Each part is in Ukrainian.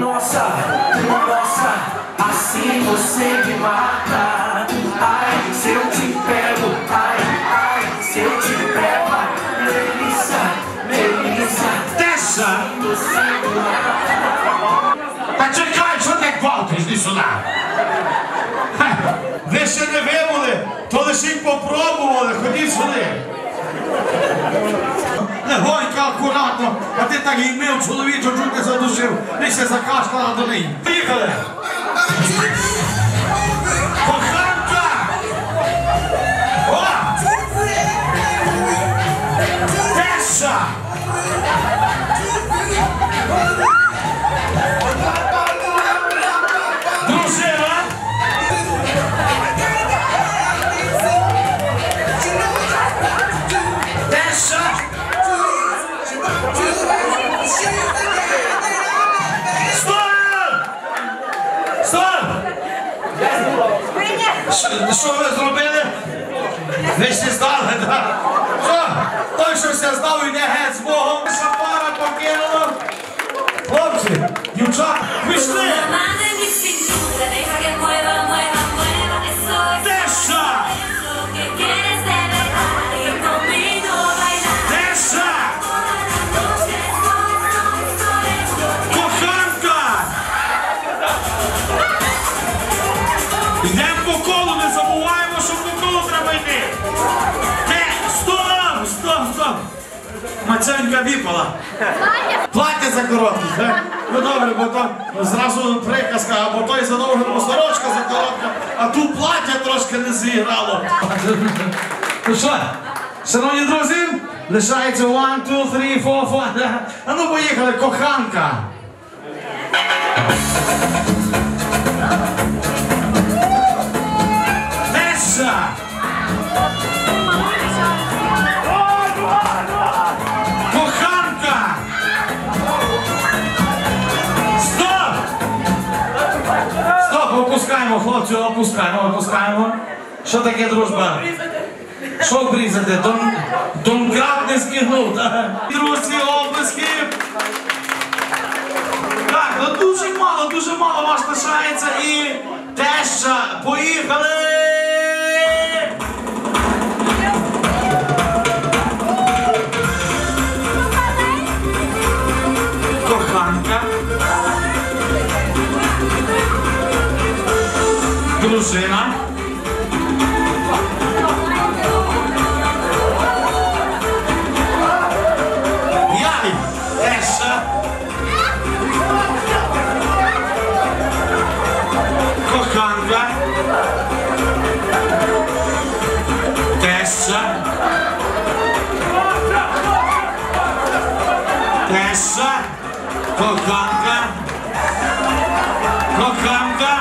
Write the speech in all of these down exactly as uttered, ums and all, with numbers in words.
nossa, nossa, assim você me mata. Ai, se eu te pego, ai, ai, se eu te pego, Melissa, Melissa, Теша! você me mata. Та чекай, що ти гвалтиш, йди сюди. Ви ще не вибули, то лише й попробували, ходіть сюди. Легонько, акуратно, а ти так і мив чоловічу, чуть не задушив, ти ще закашляла до неї. Поїхали! Коханка! О! Теша! Дружина! Теша! Що ви зробили? Ви ще здали, так? Що? Той, що все здав, йде геть з Богом. Наша пара покинула. Хлопці, дівчата, пішли! Теша! Теша! Коханка! Йдемо по колу, не забуваємо, що по колу треба йти. Те, стоп, стоп, стоп. Маценька випала. Плаття за коротке, так? Ну добре, бо то зразу приказка, або той задовго сорочка за коротка, а тут плаття трошки не зіграло. Ну що, шановні друзі, лишається one, two, three, four, five. А ну поїхали, коханка. Теша! Коханка! Стоп! Стоп, опускаємо, хлопці, опускаємо, опускаємо. Що таке дружба? Що обрізати? Дон, Донкрат не скигнув, так? Друзі, облиски! Так, ну дуже мало, дуже мало вас лишається і Теша, поїхали! Коханка. Дружина. Яй, Теша. Коханка. Теша. Теша. Коханка. Коханка.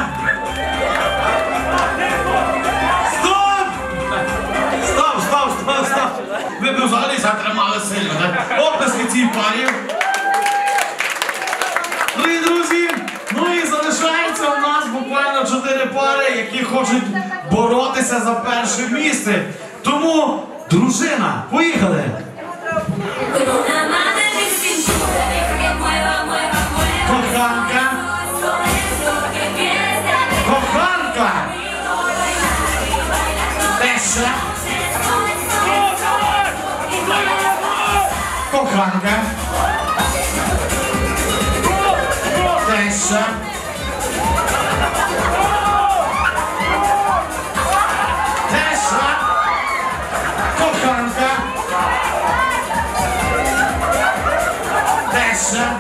Стоп! Стоп, стоп, стоп, стоп. Ви б взагалі затримали сильно, так? Оплески цій парі. Ну і друзі, ну і залишається у нас буквально чотири пари, які хочуть боротися за перше місце. Тому, дружина, поїхали! Коханка! Коханка! Теша! Коханка! Теша! Теша! Коханка! Теша!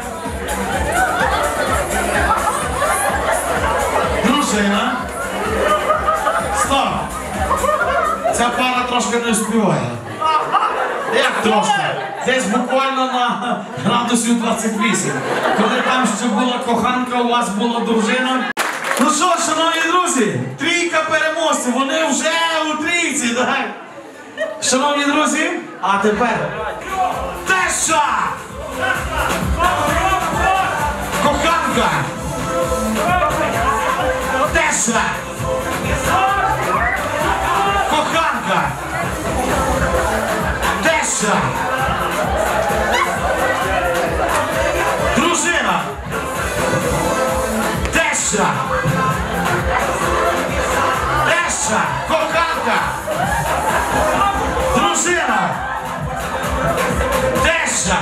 Дружина! Стоп! Ця пара трошки не співає. Як трошки? Десь буквально на градусів двадцять вісім. Коли там ще була коханка, у вас була дружина. Ну що, шановні друзі, трійка переможців, вони вже у трійці, так? Шановні друзі, а тепер Теша! Коханка! Теша! Коханка! Теша! Дружина! Теща! Теща! Коханка! Дружина! Теща!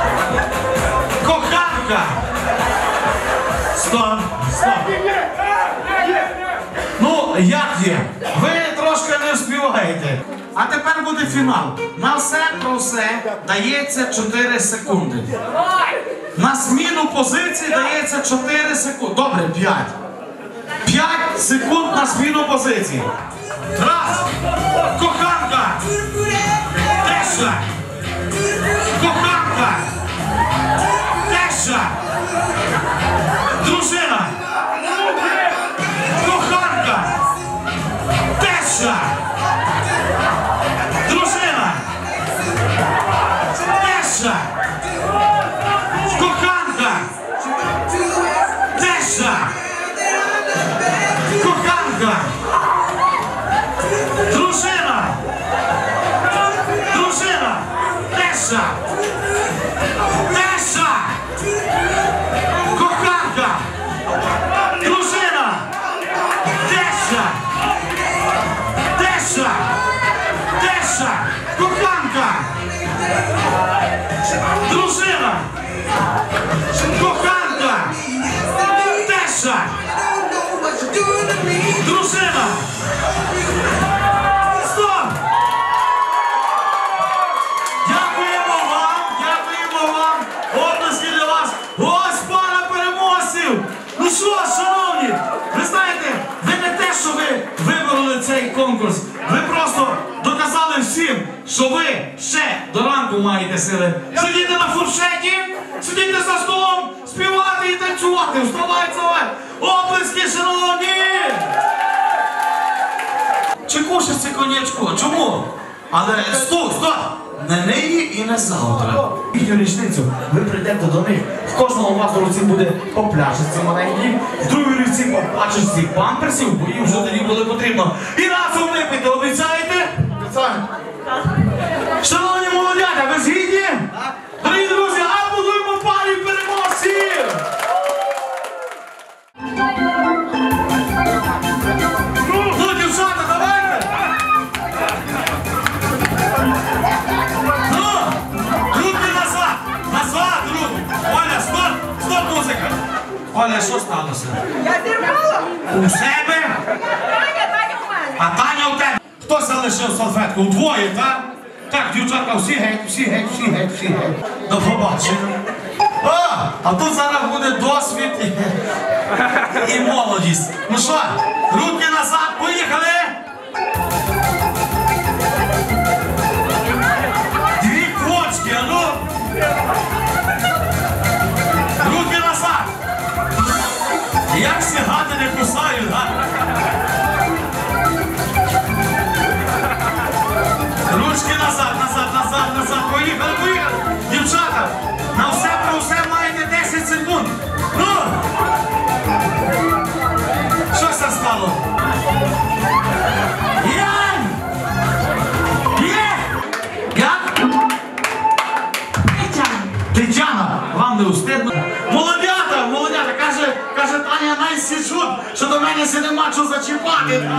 Коханка! Стоп! Стоп! Ну, як є? Ви трошки не вспіваєте. А тепер буде фінал. На все про все дається чотири секунди. На зміну позиції дається чотири секунди. Добре, п'ять. п'ять секунд на зміну позиції. Раз. Коханка. Теща. Коханка. Теща. Дружина. Коханка. Теща. Дружина. Теща. Коханка. Теща. Коханка. Дружина. Дружина. Теща. Теща. Коханка. Дружина. Теща. Теща. Теща. Коханка. Дружина. Коханка. Теща. Дружина. Стоп! Дякуємо вам, дякуємо вам. Оплески для вас. Ось пара переможців. Ну що, шановні, ви знаєте, ви не те, що ви вибороли цей конкурс. Ви просто доказали всім, що ви ще до ранку маєте сили. Сидіти на фуршеті, сидіти за столом, співати і танцювати. Вставай, вставай. Оплески, шановні! Чи кушається конячку? Чому? Але стоп, стоп! Не нині і не завтра. Їхню річницю ви прийдете до них. В кожного у вас в руці буде по пляшечці маленькій, в другій руці по пачечці памперсів, бо їм вже тоді було потрібно. І разом випити, обіцяєте? Обіцяємо. Шановні молодята, ви згідні? Дорогі друзі, аплодуємо парі переможців! Ну, дівчата, давайте! Ну, руки назад! Назад, руки! Оля, стоп! Стоп, музика! Оля, що сталося? Я зірвала! У себе? Таня, Таня у мене! А Таня у тебе? Хто залишив салфетку? Удвоє, так? Так, дівчатка, всі геть, всі геть, всі геть, всі геть. До побачення. О, а тут зараз буде досвід і, і молодість. Ну що, руки назад, поїхали! Дві квочки, а ну! Руки назад! Як всі гати не кусають, а? Ручки назад, назад, назад, назад. Поїхали, поїхали. Дівчата, на все про все маєте десять секунд. Ну! Що це стало? Янь! Є! Як? Тетяна. Тетяна, вам не устидно? Молодята, молодята, каже, каже Таня, най січуть, що до мене се нема що зачіпати.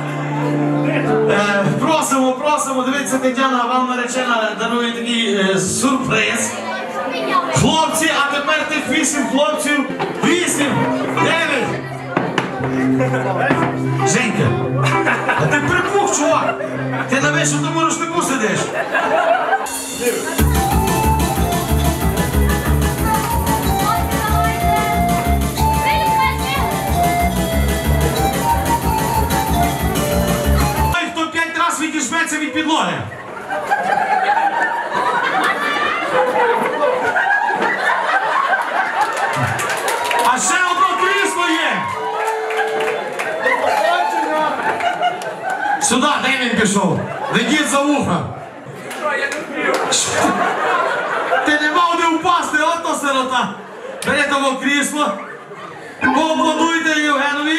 Е, просимо, просимо, дивіться, Тетяна, вам наречена дарує такий е, сюрприз. Хлопці, а тепер тих вісім хлопців. Вісім, дев'ять. Женька, а ти припух, чувак. Ти на вищому рушнику сидиш. Відіжметься від підлоги. А ще одно крісло є. Сюди, де він пішов? Ведіть за вуха. Ти не мав де впасти, ото сирота. Бери того крісло. Поаплодуйте Євгенові.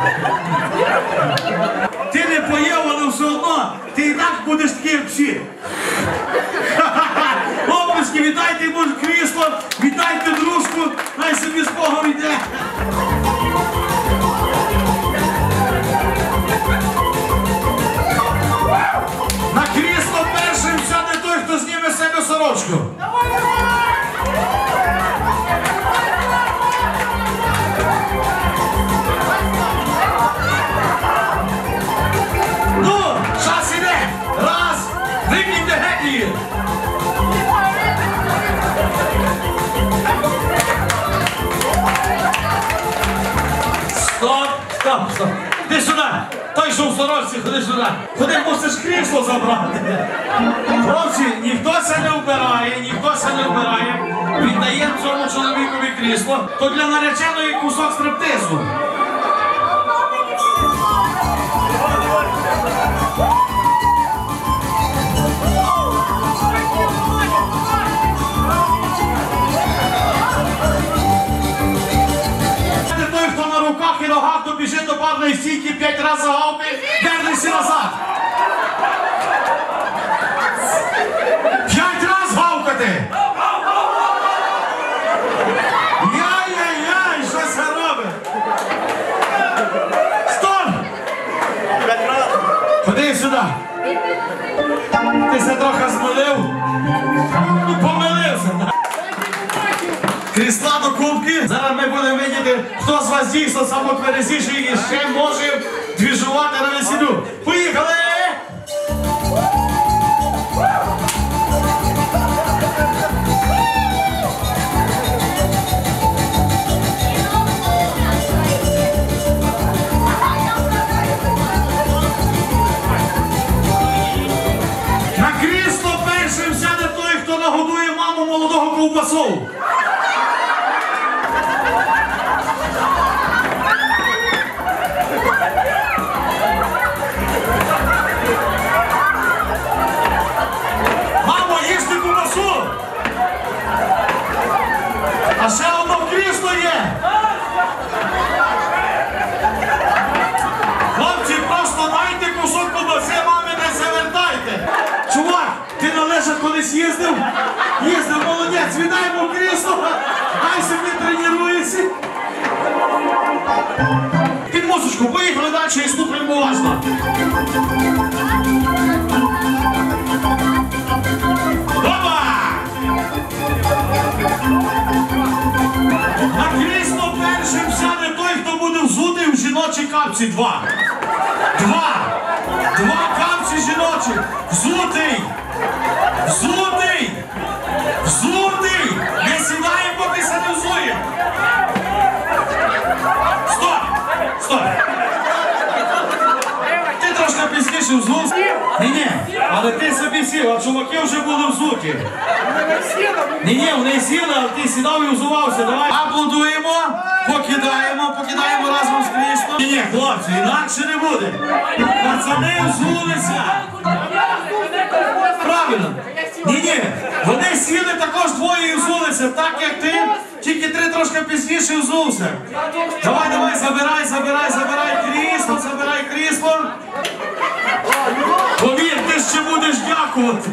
Ти не поїв, але все одно, ти і так будеш такий, як всі. Оплески, вітайте йому крісло, вітайте дружку, най собі з Богом йде. На крісло першим сяде той, хто зніме з себе сорочку. Ну, час іде. Раз, викиньте геть її. Стоп, стоп, стоп. Ти сюди. Той, що в сорочці, ходи сюди. Ходи, мусиш крісло забрати. Хлопці, ніхто це не вбирає, ніхто це не вбирає. Віддаємо цьому чоловікові крісло. То для нареченої кусок стриптизу. Той, хто на руках і ногах, то біжить до барної стійки, п'ять разів гавки, вернися назад. П'ять разів гавкати. Яй-яй-яй, що це робить? Стоп! Ходи сюди. Ти се трохи змилив? Ну, помилився. Крісла до кубки. Зараз ми будемо видіти, хто з вас дійсно самотверезіший і ще може двіжувати на весіллю. Поїхали! На крісло першим сяде той, хто нагодує маму молодого ковбасу. Мамо, їсти ковбасу! А ще одно крісло є! Хлопці, просто дайте кусок ковбаси, мамі, не завертайте! Чувак, ти на лежах колись їздив? Їздив, молодець, віддай йому крісло, хай собі тренується. Під музичку, поїхали далі і слухаємо уважно. Опа! На крісло першим сяде той, хто буде взутий в жіночій капці. Два. Два. Два капці жіночі. Взутий. Взутий. Взутий. Не сідаємо, поки се не взує. Стоп. Стоп. Ти трошки пізніше взувся. Ні-ні, але ти собі сів, а чуваки вже були взуті. Ні-ні, вони сіли, а ти сідав і взувався. Давай аплодуємо, покидаємо, покидаємо разом з кріслом. Ні-ні, хлопці, інакше не буде. Пацани взулися. Правильно. Ні-ні, вони сіли також двоє і взулися, так як ти, тільки три трошки пізніше взувся. Давай, давай, забирай, забирай, забирай крісло, забирай крісло. Повір, ти ще будеш дякувати.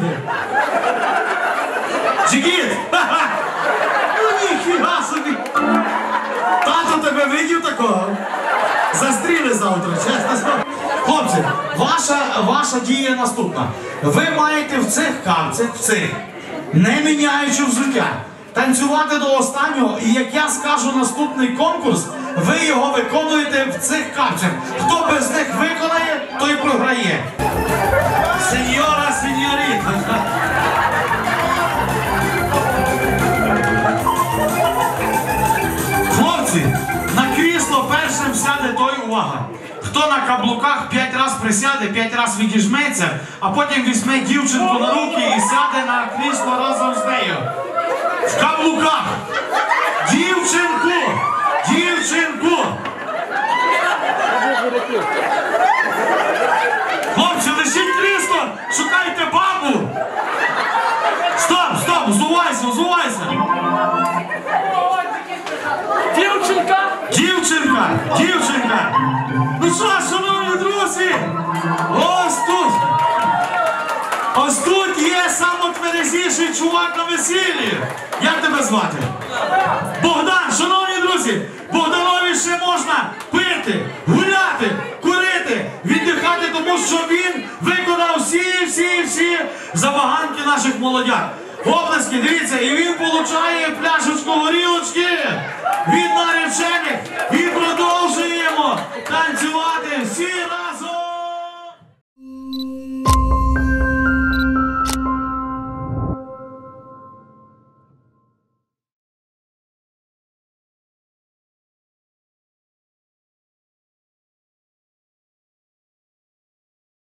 Джигіт! Ну ніхіга собі! Тато тебе видів такого? Застріли завтра, чесно слово. Хлопці, ваша, ваша дія наступна. Ви маєте в цих капцях, в цих, не міняючи взуття, танцювати до останнього, і як я скажу наступний конкурс, ви його виконуєте в цих капцях. Хто без них виконає, той програє. Сеньора, сеньоріта. Хлопці, на крісло першим сяде той, увага. Хто на каблуках п'ять разів присяде, п'ять разів відіжметься, а потім візьме дівчинку на руки і сяде на крісло разом з нею. В каблуках. Дівчинку! Дівчинку! Хлопці, лишіть крісло! Шукайте бабу! Стоп, стоп! Взувайся, взувайся! Дівчинка! Дівчинка! Дівчинка! найкрасивіший чувак на весіллі. Як тебе звати? Богдан, шановні друзі, Богданові ще можна пити, гуляти, курити, віддихати, тому що він виконав всі, всі, всі забаганки наших молодят. Облески, дивіться, і він получає пляшечку горілочки від наречених і продовжуємо танцювати всі